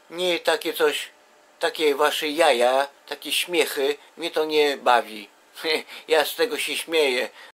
Nie takie coś, takie wasze jaja, takie śmiechy, mnie to nie bawi. Ja z tego się śmieję.